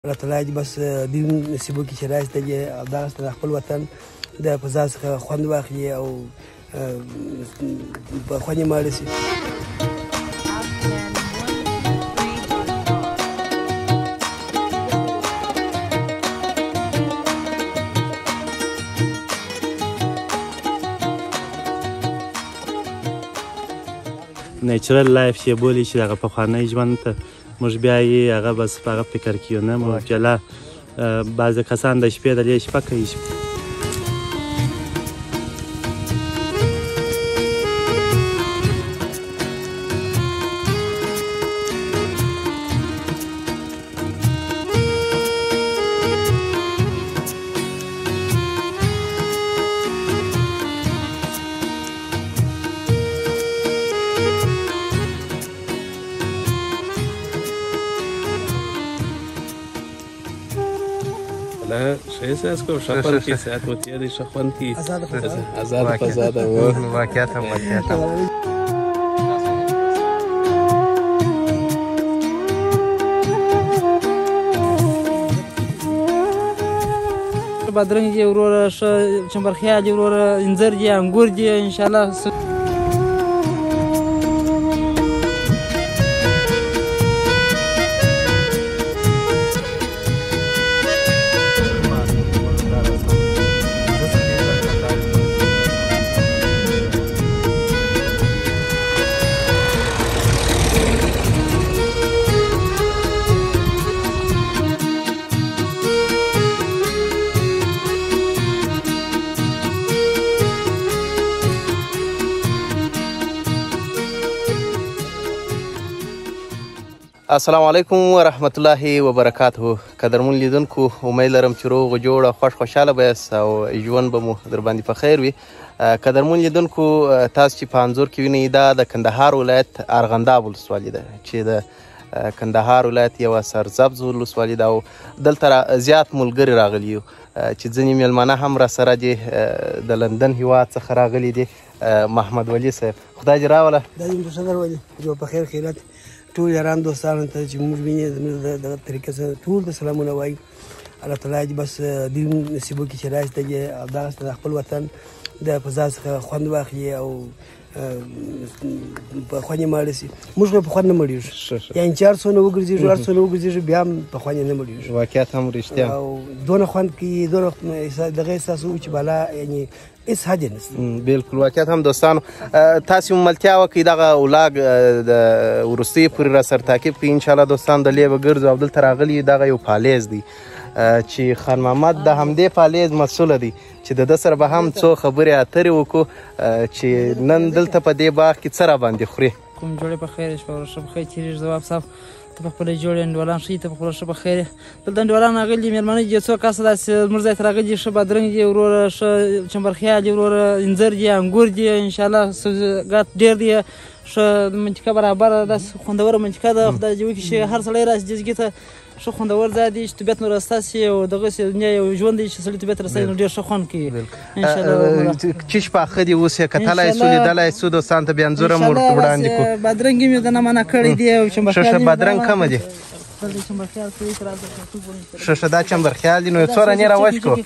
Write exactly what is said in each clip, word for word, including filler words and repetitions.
الله تعالی دې بس دې نصیب وکړي چې راشي دې همدغسې د خپل وطن د فضا څخه خوند واخلي او په خوند یې ماړه شي. نیچرل لایف چې بولي چې هغه پخوانی ژوند ته موږ بیا یې هغه بس په هغه فکر کې یو نه موږ جلا بعضې کسان د شپې د دې شپه کوي. ښه احساس کوم ښه خوند کې ساعت مو تېر دی ښه خوند کې ازاده فضا ده واقعیت هم واقعیت هم بادرنګ دي وروره ښه چمبرخیال دي وروره انځر دي انګور دي انشاءالله. السلام علیکم ورحمت الله وبرکاته. قدرمن لیدونکو امید لرم چې روغ جوړ او خوش خوشحاله به یاست او ژوند به مو در باندې په خیر وي. قدرمن لیدونکو تاسو چې په انځور کې وینئ دا د کندهار ولایت ارغنداب ولسوالي ده چې د کندهار ولایت یوه سرسبز ولسوالي ده او دلته زیات ملګري راغلي یو چې ځینې میلمانه هم راسره دي د لندن هیواد څخه راغلي دي. محمد ولي صاحب خدای دې راوله. دا دې متشکر ولي جو په خیر خیرات ټول یاران دوستانو ته چې موږ ویني زموږ دغه طریقې سره ټول ته سلامونه وایي. الله تعالی دې بس دې نصیب وکړي چې راشي دې همدغسې د خپل وطن د فضا څخه خوند واخلي او په خوند یې ماړه شي. موږ په خوند نه مړېږو یعنې چې هر څونه وګرځېږو هر څونه وګرځېږو بیا هم په خوند یې نه مړېږو. واقعیت هم رښتیا او دونه خوند کوي دونه دغه احساس وکړو چې بالا یعنې هېڅ حد یې نشته. بلکل واقعیت هم دوستانو تاسې ملتیا وکړئ دغه ولاګ د وروستیو پورې را سره تعقیب کړئ انشاءالله دوستان. د لیبه ګرځو او دلته راغلي دغه یو پالیز دی چې خان محمد د همدې پالیز مسؤله دی چې د ده سره به هم څو خبرې اترې وکړو چې نن دلته په دې باغ کې څه را باندې خوري. کوم جوړې په خیر شپه ښه په خیر تېرېږي ځواب صاحب ته په خپله جوړې انډولان ښه ته په خپله ښه په خیر یې. دلته انډولان راغلي دي مېلمانه دي څو کسه داسې زموږ ځای ته راغلي دي. ښه بادرنګ دي وروره ښه چمبرخیال دي وروره انځر دي انګور دي انشاءالله سبزیجات ډېر دي. ښه منطقه برابره داسې خوندوره منطقه ده. خدای دې وکړي چې هر سړی راشي دې ځای ته ښه خوندور ځای دی چې طبیعت نو راسته شي او دغسې دنیا یو ژوند دی چې سړي طبیعت راسته نو ډېر ښه خوند کوي انشاءالله. چیش پاخه دي اوس یې کتلی سو لیدلی سو دوستانو ته بیا انځور هم ورته وړاندې کړو. بادرنګ مې د نه منع کړی دی او ښه بادرنګ کمه دي ښه ښه دا چمبرخیال دي نو یو څو رانې را وچ کړو.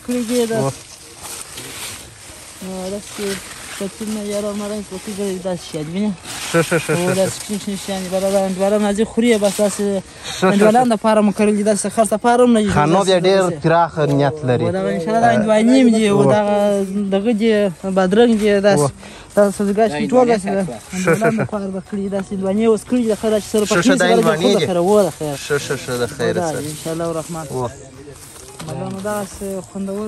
شتونه یارو مرای پوکی گری دست شد بینی ش ش ش ش دست کش نشانی برای اندوالم نزدیک خوریه بس دست اندوالم دا پارم کردی دست خرس پارم نجی خانو بیا ډیر پراخ نیت لري. و دا ان شاء الله اندوانیم دی و دا دغه دی بادرنګ دی داس دا سزګاش کی ټول داس اندوالم پار بکړي داس اندوانی اوس کړي د خراج سره پکې سره د خیر و د خیر ش ش ش د خیر سره ان شاء الله الرحمن. مدام داس خوندور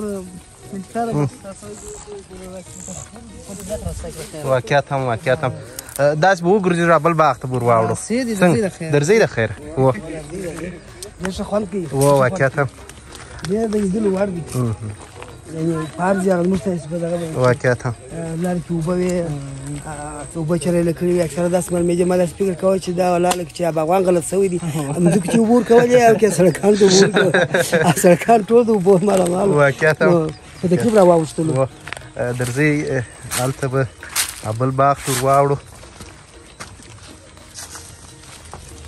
واقعیت هم واقعیت هم داسې به وګرځو را بل باغ ته به ور واوړو. درځئ د خیره و ډېر ښه خوند کوي و واقعیت هم ډېر د لیدلو وړ دي. پارک دی هغه زموږ ته په دغه واقعیت هم لارې کې اوبه وې اوبه چرېله کړي وي اکثره داسې معلومېږي ما داسې فکر کوی چې دا ولاړه چې باغوان غلط شوی دي ځمکې چې اوبه ورکولې او که سړکان ته اوبه ورکول سړکان ټول د اوبو مالامال واقعیت هم په تکلیف را واوښتلو. درځئ هلته به بل باغ ته ور واوړو.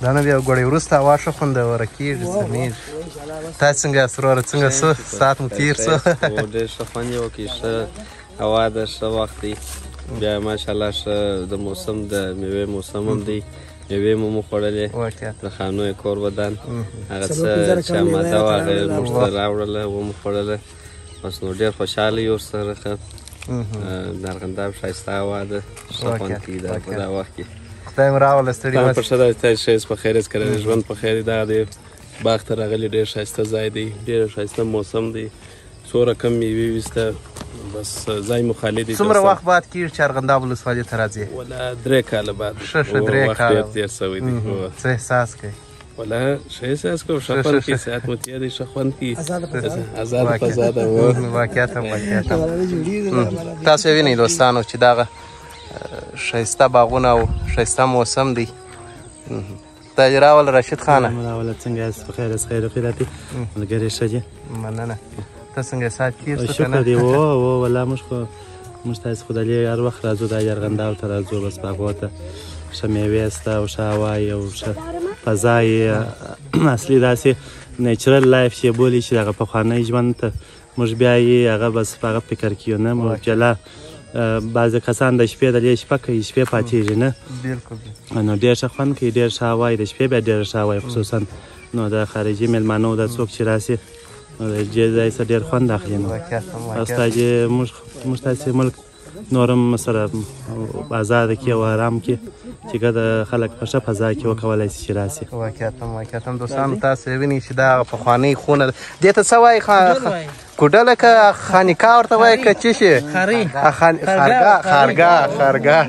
دا نه بیا ګوړې وروسته هوا ښه خوندوره کېږي سمېږي تاسې څنګه یاست وروره څنګه څه ساعت مو تېر څه ډېر ښه خوند یې وکړي ښه هوا ده ښه وخت دی بیا ماشاءالله ښه د موسم د میوې موسم هم دی میوې مو مو خوړلې د خانو یې کور ودان هغه څه چې اماده وه هغه یې موږ ته راوړله ومو خوړله بس نو ډېر خوشحاله یو ورسره ښه د ارغنداب ښایسته هوا ده ښه خوند کوي دا په دا وخت کې خدای مو راوله ستړي په ښه ده تاسې ښه یاست په خیر یاست که ژوند په خیر دی دغه دی باغ ته راغلي ډېر ښایسته ځای دی ډېر ښایسته موسم دی څو رقم میوې ویسته بس ځای مو خالي دی څومره وخت بعد کېږي چې ارغنداب ولسوالۍ ته راځې ولا درې کاله بعد ښه ښه درې کاله وخت ډېر تېر شوی دی څه احساس کوي ولا ښه احساس کوم ښه خوند کوي ساعت مو تېر دی ښه خوند کوي ازاده فضا ده واقعیت هم واقعیت هم تاسو وینئ دوستانو چې دغه ښایسته باغونه او ښایسته موسم دی دا یې راوله راشد خانه راوله څنګه یاست په خیر یاست خیر وخیر دي ملګری ښه دي مننه ته څنګه ساعت تېر شو شکر دی و و والله موږ خو موږ تاسې خو دلې هر وخت راځو دا ارغنداب ته راځو بس باغو ته ښه میوې شته او ښه هوا یې او ښه فضا یې اصلي داسې نیچرل لایف چې یې بولي چې دغه پخوانی ژوند ته موږ بیا یې هغه بس په هغه فکر کې یو نه موږ جلا بعضې کسان د شپې دلې شپه کوي شپې پاتېږي نه نو ډېر ښه خوند کوي ډېر ښه هوا یې د شپې بیا ډېره ښه هوا یې خصوصا نو د خارجي میلمانو دا څوک چې راسي نو د دې ځای څخه ډېر خوند اخلي نو استاد موږ موږ تاسې ملک نورم سره ازاده کړي او ارام کړي چې که د خلک په ښه فضا کې وکولی شي چې راسي واقعیت هم واقعیت هم دوستانو تاسې وینئ چې دا پخوانۍ خونه ده دې ته څه وایي کوډله که خانقاه ورته وایي که څه شي خارګاه خارګاه خارګاه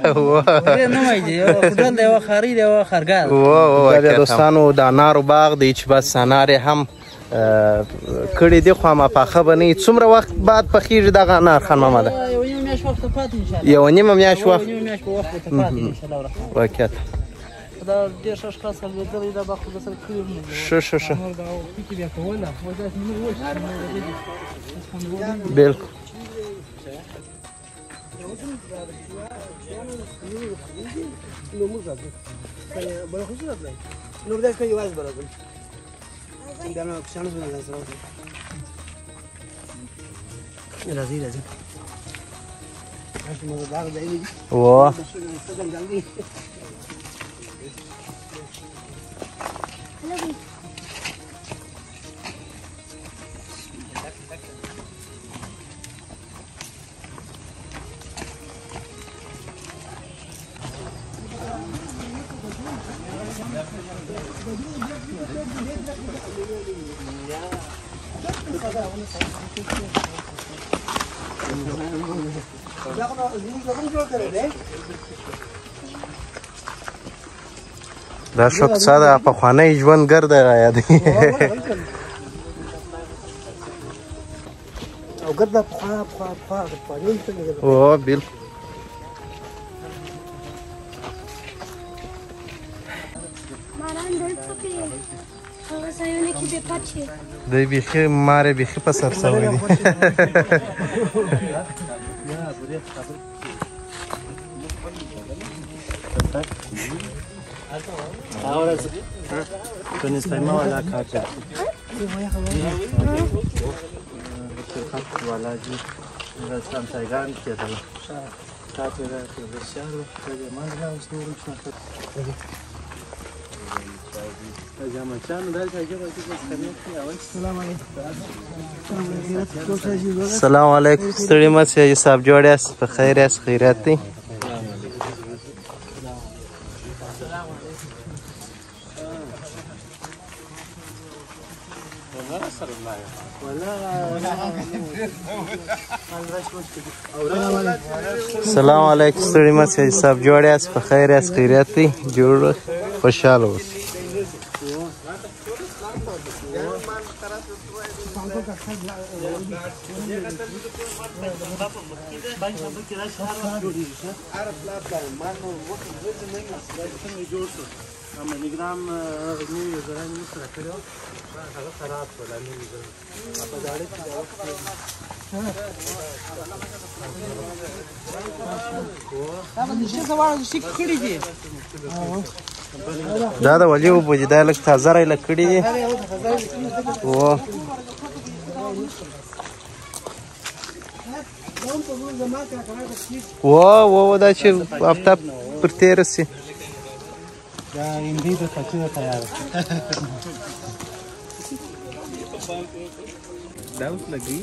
دوستانو د انارو باغ دی چې بس انار یې هم کړي دي خو ما پاخه به نه وي څومره وخت بعد پخېږي دغه انار خان محمده یوه نیمه میاشت وخت واقعیت دا ډېر ښه ښکار سره لوېدلی دا باغ خو درسره کړي هم ښه ښه ښه نور دا پکې بیا کوله خو داسې نه وشي بلکل راځي راځي و دا شوق څه ده پخوانی ژوند ګرده رايادوي او ګرده پخوا پخوا پخوا پخواني او بالکل دی بیخي مارې بیخي په سر سوی دی ahora con esta misma la carta wala ji rastan taigan ke da ta ta da da sharo da man ga su rusna ta جامع چانو دلته جوړه کې السلام علیکم السلام علیکم ستړي مه شئ صاحب جوړ یاست په خیر یاست خیریت دی السلام علیکم ستړي مه شئ صاحب جوړ یاست په خیر یاست خیریت دی جوړ خوشحاله اوسئ مليګرام نوې زرا نه سره کړو هغه خراب شو لا نوې زرا په داړه کې دا د ولي اوبه دي، دا لږ تازه رایله کړي دي. و و و دا چې آفتاب پر تېره سي. دا هندۍ د خچي ده تیاره. دا اوس لګي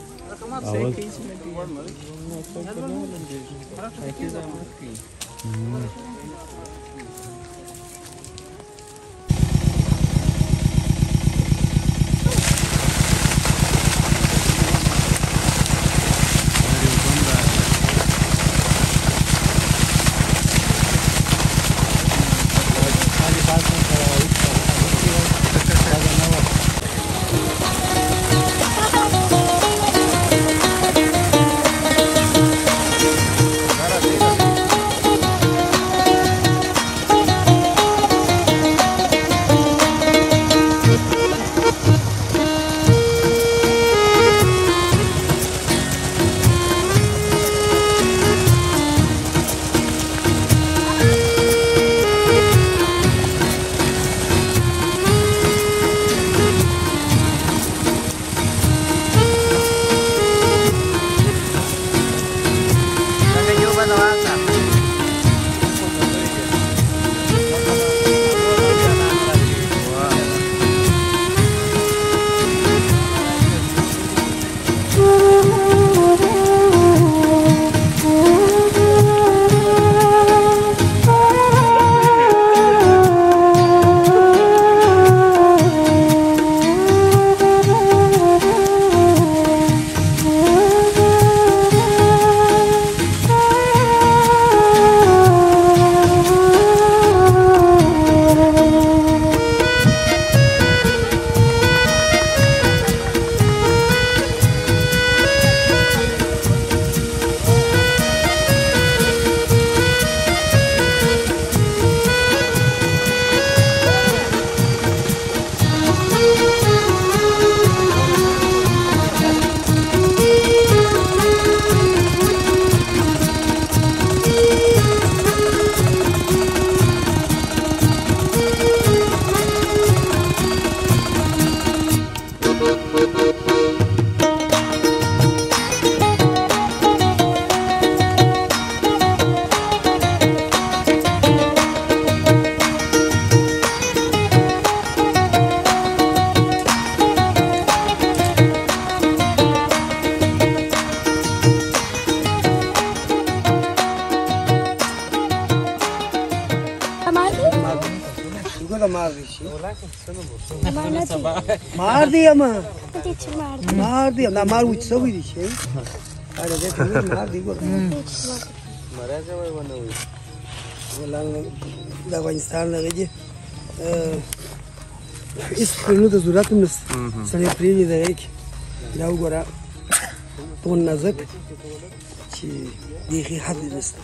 مار دی اما مار دی دا مار وچ سوي دي شي اره دې ته مار دی ګور مرزه وای ونه وي ولان د افغانستان لږه اس نو د ضرورت نس سړي پریږي دی دا وګوره ټول نازک چې دیخي حد نشته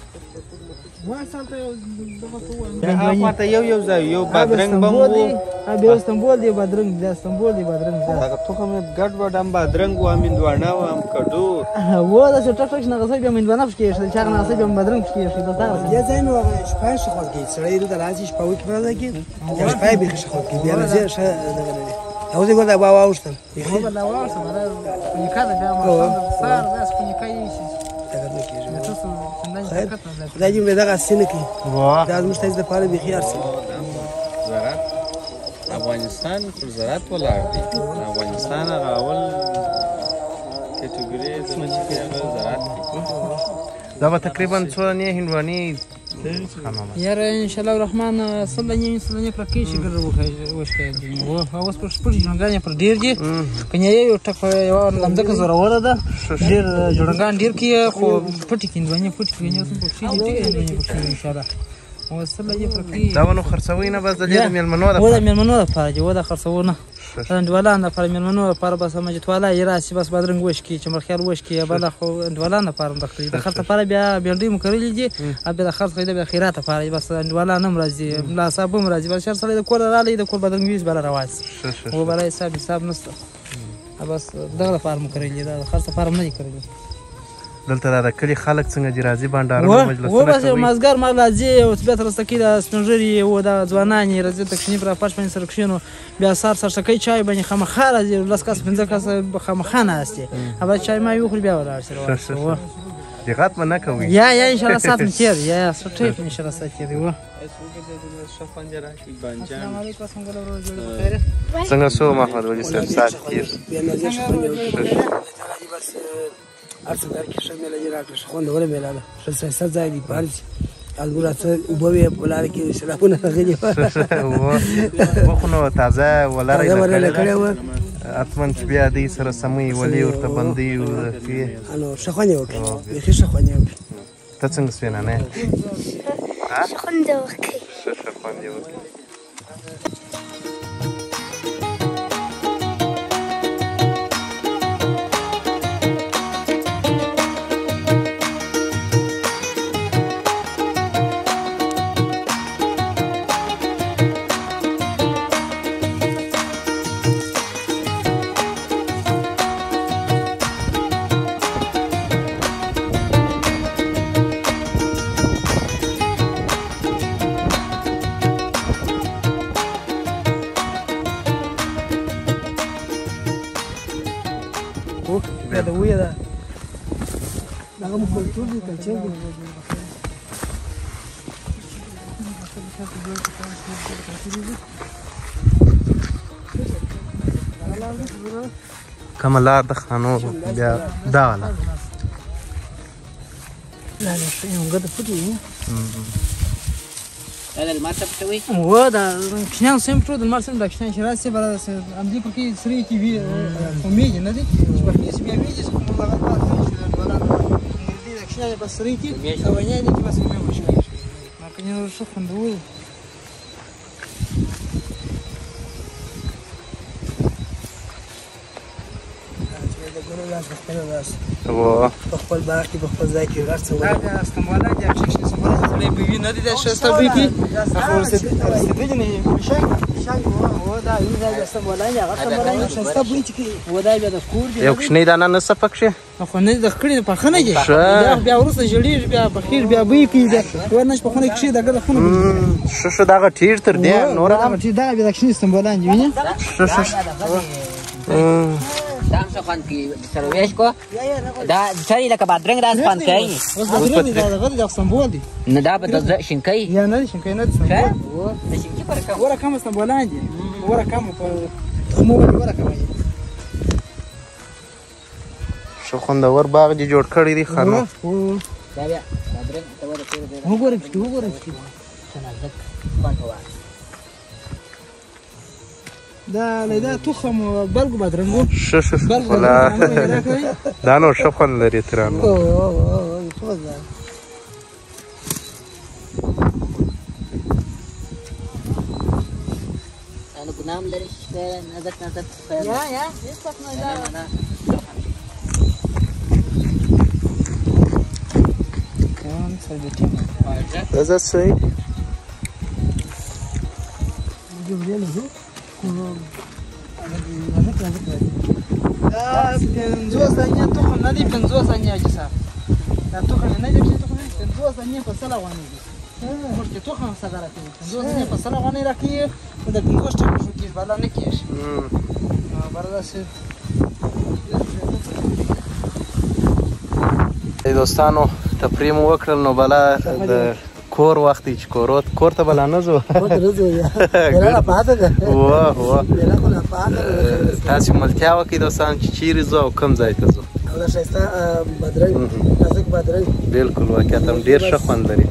هغه یو یو ځای یو بادرنګ بم وو بیا استنبول دی بادرنګ دی استنبول دی بادرنګ دی هغه توخه مې ګډ وډ هم بادرنګ و هم اندوانه و هم کډو و دا چې ټکټ نه غسې بیا مې اندوانه پکې شته چې هغه نه غسې بیا بادرنګ پکې شته دا تاسو یا ځای نو هغه شپه شخو کې سړی د راځي شپه وکړه پرځه کې یا شپه به شخو کې بیا راځي شه دغه نه او زه ګورم بابا واوښتم هو دا واوښتم دا پنیکا ده بیا ما سار داس پنیکا یې شي دا چې موږ دغه سینه کې دا زموږ ته د پاره بخي ارسل زراعت افغانستان پر زراعت ولاړ دی افغانستان هغه اول کټګوري زموږ چې هغه زراعت دی دا به تقریبا څو نه هندواني یار ان شاء الله الرحمن صلی الله علیه پر کې شي ګر وښه و اوس پر شپږ جوړګان پر ډیر دي کنه یو ټک یو لمده زوره وره ده ډیر جوړګان ډیر کې خو پټی کې هندواني پټی کې نه په شي دي ان شاء الله او صلی الله پر کې دا ونو خرڅوي نه بس د میلمنو ده و د میلمنو لپاره و د خرڅونه اندولان لپاره میلمنو لپاره بس مجتواله یې راسي بس بادرنګ وشکي چمرخیال وشکي بل خو اندولان لپاره د خرڅ لپاره بیا بینډي مکرلې دي ابي د خرڅ خیده بیا خیرات لپاره بس اندولان هم راځي لا صاحب هم راځي بس شر سره د کور را لې د کور بادرنګ ویز بل راوځي و بل حساب حساب نشته بس دغه لپاره مو کړلي دا د خرڅ لپاره نه دي کړلي. دلته دا د کلي خلک څنګه دي راځي بانډارونه و مجلسونه بس کوي؟ مازدیګر ما راځي او بیا تر رسته کې د سپین ږیري او د ځوانان یې راځي تکشني پر پاش باندې سره کښېنو بیا سهار سرسکۍ چای باندې خامخا راځي لس کس پنځه کس خامخا ناست دي هغه چای ما وخوري بیا ولاړ سره دقت به نه کوئ؟ یا یا انشاءالله ساعت مې تېر یا یا څه ټیپ انشاءالله ساعت تېر دی و. السلام علیکم څنګه ورو جوړ بخیر څنګه شو محمد ولي صاحب ساعت تېر؟ بس هر څه در کې ښه میله دې راکړه ښه خوندوره میله ده ښه ښایسته ځای دی په هر الګوره څه اوبه وې په لاره کې سیلابونه راغلي اوبه خو نو تازه ولره یې ولره کړې وه حتما چې بیا دوی سره سموي ولې ورته بندوي نو ښه خوند یې وکړي بیخي ښه خوند یې وکړي. ته څنګه سوې نانۍ؟ ښه خوند یې وکړي. ښه ښه خوند یې وکړي. دا وې ده دغه مو کلتور دی کلچر دی. کومه لار د خانو بیا دغه لار لا لا ښه یو ګډه پټې وي دا د لمر څه پټوي و دا کښنیان سیم پټو د لمر سیم دا کښنیان چې راسي بله همدې پر کې سرې کې وي خو میږي نه دي چې په کې بیا میږي چې کوم هغه پات چې د ډولان دې د کښنیان په سرې کې او وینې کې بس مې وشي ما کنه شو خوندوي د ګورو لاس خپل لاس و په خپل باغ کې په خپل ځای کې هر څه دا بیا استموالا دي چې شي سمولا خپل به وي نه دي دا شسته به کې اخو رسېدلې نه شي شي و دا یو ځای استموالا یا هغه استموالا شسته به چې و دا بیا د کور دی یو کوچنی دانه نه څه پکښې خو نه د خړې په خنه کې بیا ورسته جوړیږي بیا بخیر بیا به کې ورنش په خونه کې دا ګل خونه ښه ښه دغه ټیټ تر دې نور دا چې دا بیا د کښنی استموالا دی ویني ښه ښه دا هم څه خوند کوي سره ویش کو دا سړی لکه بادرنګ داس خوند کوي اوس بدرنګ دی دا غل د سمبول دی نه دا به د شینکۍ یا نه شینکۍ نه سمبول د شینکۍ پر کوم ورا کوم استمبولان دي ورا کوم په تخمو ورا کوم ښه خوندور باغ دې جوړ کړی دی خانو دا بیا بادرنګ ته ورته تیر دی وګورئ چې وګورئ چې نازک خوند کوي دا لیدا تخم بلګ بادرنګو ښه ښه ولا دا نو ښه خوند لري ترانو او او او انا ګنام لري نازک نازک یا یا هیڅ څه نه دا کان سلبتي دا څه شي دا پنځوس ثانیې تخم نه دی پنځوس ثانیې چې صاحب دا تخم نه دی چې تخم پنځوس ثانیې په سل افغانۍ دي موږ چې تخم څنګه راکړي پنځوس ثانیې په سل افغانۍ راکړي د پنځوس ټکو شو کېږي بالا نه کېږي برداشت دوستانو تفریح مو وکړل نو بلا د کور وخت چې کور کور ته بلا نه ځو واه واه تاسو ملتیا وکړئ دوستان چې چیرې ځو او کوم ځای ته ځو دا ښایسته بادرنګ نازک بادرنګ بالکل واقعیت هم ډېر ښه خوند لري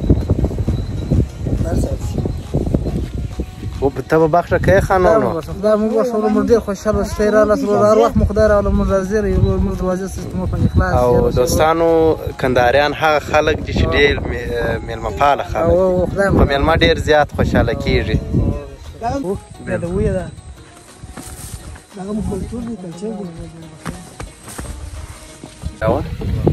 او ته به بخښه کوې خانانو دا موږ ورسره موږ ډېر خوشحاله شوی راغله سره هر وخت مو خدای راوله موږ راځي یو موږ دروازې سیستم په اخلاص او دوستانو کندهاریان هغه خلک دي چې ډېر میلمه پاله خلک په میلمه ډېر زیات خوشحاله کېږي دا د وې ده دغه مو کلتور دی کلچر دی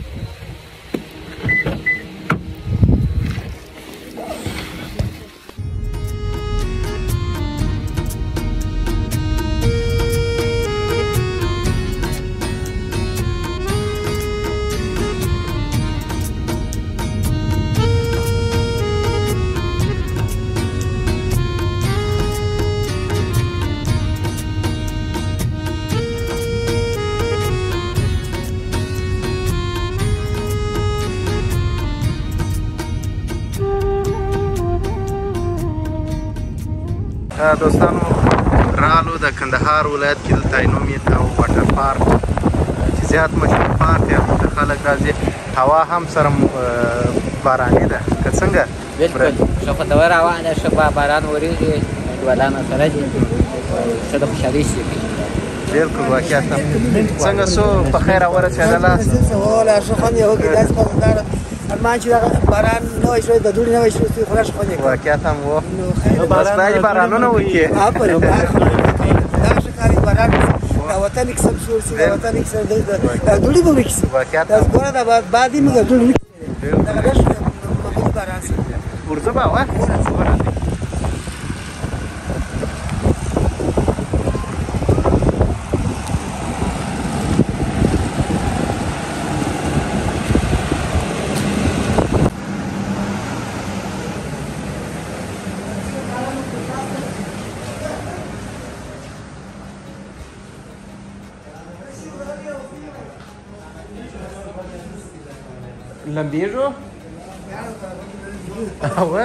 دوستانو رالو د کندهار ولایت کې دلته نوم یې او واټر پارک چې زیات مشهور پارک دی هلته خلک راځي هوا هم سره باراني ده که څنګه بالکل ښه خوندوره هوا ده ښه باران ورېږي انډیوالان سره دي ښه د خوشحالۍ شي بالکل واقعیت څنګه څو په خیر ورسېدله والله ښه خوند یې وکړي داسې خوندداره ارمان چې دغه باران نوی شوی د دوړې نوی شوی خورا ښه خوند یې کړ واقعیت هم و بس باید بارانونه وکړي آفرین دا ښه کار دی باران د وطن کیسه به جوړ شي د وطن کیسه د دوړې به ورکې شي دا ګوره د باد یې موږ دوړې ورکې شي دغه ډېر معمولي باران شي ورځه به وه لمبیږو اوه